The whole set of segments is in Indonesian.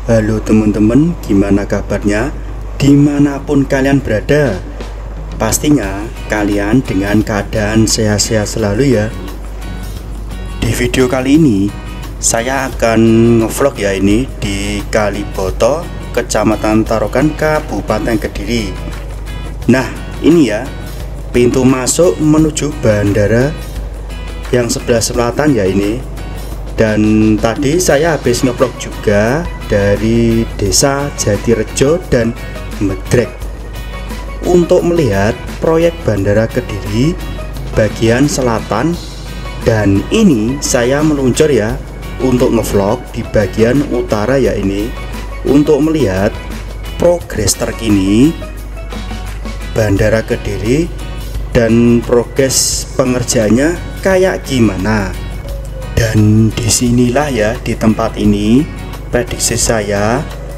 Halo teman-teman, gimana kabarnya? Dimanapun kalian berada, pastinya kalian dengan keadaan sehat-sehat selalu ya. Di video kali ini saya akan ngevlog ya, ini di Kaliboto, Kecamatan Tarogan, Kabupaten Kediri. Nah ini ya, pintu masuk menuju bandara yang sebelah selatan ya ini. Dan tadi saya habis ngevlog juga dari desa Jatirejo dan Medrek untuk melihat proyek Bandara Kediri bagian selatan. Dan ini saya meluncur ya untuk ngevlog di bagian utara ya ini, untuk melihat progres terkini Bandara Kediri dan progres pengerjaannya kayak gimana. Dan disinilah ya, di tempat ini prediksi saya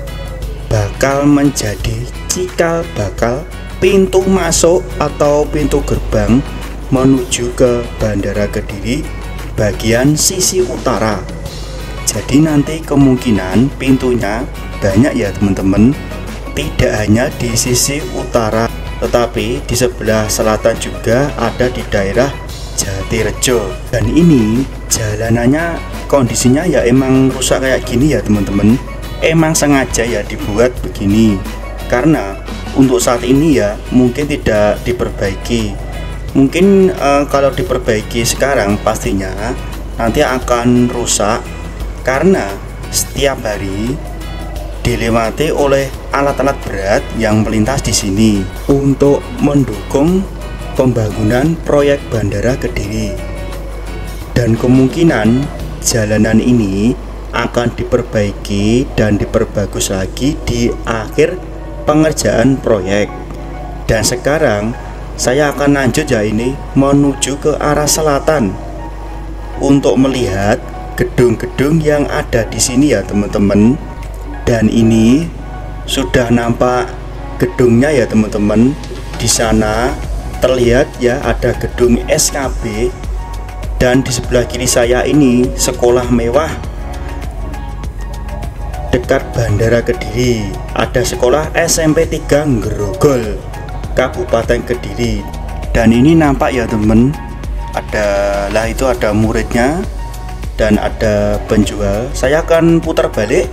bakal menjadi cikal bakal pintu masuk atau pintu gerbang menuju ke Bandara Kediri bagian sisi utara. Jadi nanti kemungkinan pintunya banyak ya teman-teman, tidak hanya di sisi utara tetapi di sebelah selatan juga ada di daerah Jatirejo. Dan ini jalanannya kondisinya ya emang rusak kayak gini ya teman-teman, emang sengaja ya dibuat begini karena untuk saat ini ya mungkin tidak diperbaiki. Mungkin kalau diperbaiki sekarang pastinya nanti akan rusak karena setiap hari dilewati oleh alat-alat berat yang melintas di sini untuk mendukung pembangunan proyek Bandara Kediri. Dan kemungkinan jalanan ini akan diperbaiki dan diperbagus lagi di akhir pengerjaan proyek. Dan sekarang saya akan lanjut ya ini menuju ke arah selatan untuk melihat gedung-gedung yang ada di sini ya teman-teman. Dan ini sudah nampak gedungnya ya teman-teman. Di sana terlihat ya ada gedung SKB, dan di sebelah kiri saya ini sekolah mewah dekat Bandara Kediri. Ada sekolah SMP 3 Grogol, Kabupaten Kediri. Dan ini nampak ya temen, ada muridnya dan ada penjual. Saya akan putar balik.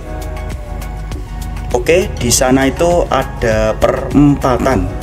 Oke, di sana itu ada perempatan.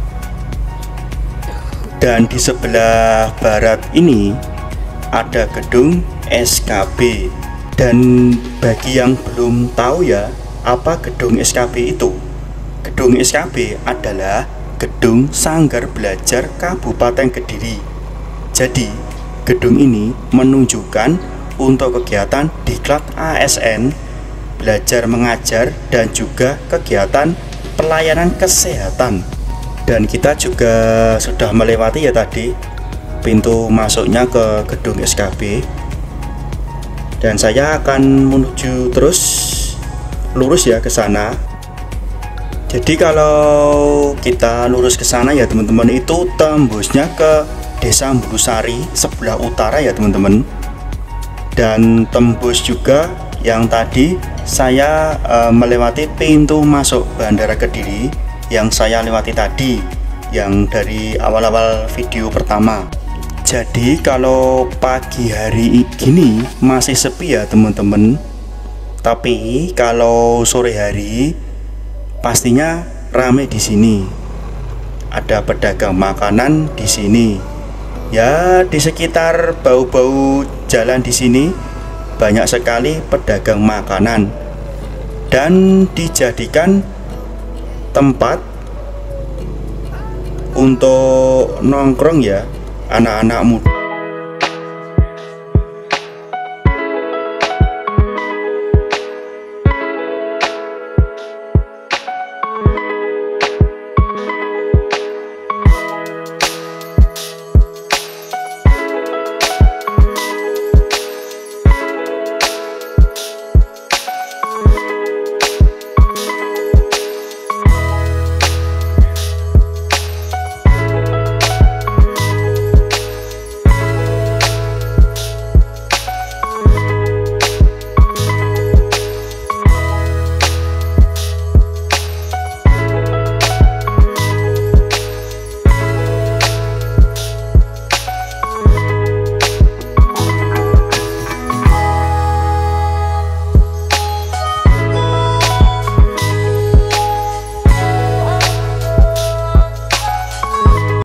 Dan di sebelah barat ini ada gedung SKB. Dan bagi yang belum tahu ya apa gedung SKB itu, gedung SKB adalah gedung Sanggar Belajar Kabupaten Kediri. Jadi gedung ini menunjukkan untuk kegiatan diklat ASN, belajar mengajar, dan juga kegiatan pelayanan kesehatan. Dan kita juga sudah melewati ya tadi pintu masuknya ke gedung SKB. Dan saya akan menuju terus lurus ya ke sana. Jadi kalau kita lurus ke sana ya teman-teman, itu tembusnya ke Desa Mbusari sebelah utara ya teman-teman. Dan tembus juga yang tadi saya melewati pintu masuk Bandara Kediri yang saya lewati tadi, yang dari awal-awal video pertama. Jadi kalau pagi hari gini masih sepi ya teman-teman, tapi kalau sore hari pastinya ramai di sini. Ada pedagang makanan di sini. Ya, di sekitar bau-bau jalan di sini banyak sekali pedagang makanan dan dijadikan tempat untuk nongkrong ya anak-anak muda.